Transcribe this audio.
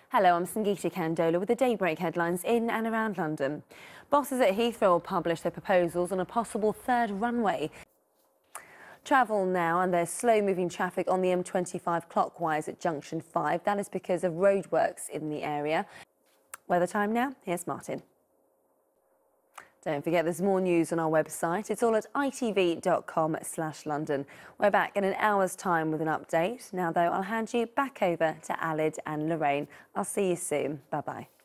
Hello, I'm Sangeeta Kandola with the Daybreak headlines in and around London. Bosses at Heathrow will publish their proposals on a possible third runway. Travel now, and there's slow-moving traffic on the M25 clockwise at Junction 5. That is because of roadworks in the area. Weather time now, here's Martin. Don't forget there's more news on our website. It's all at itv.com/London. We're back in an hour's time with an update. Now, though, I'll hand you back over to Alid and Lorraine. I'll see you soon. Bye-bye.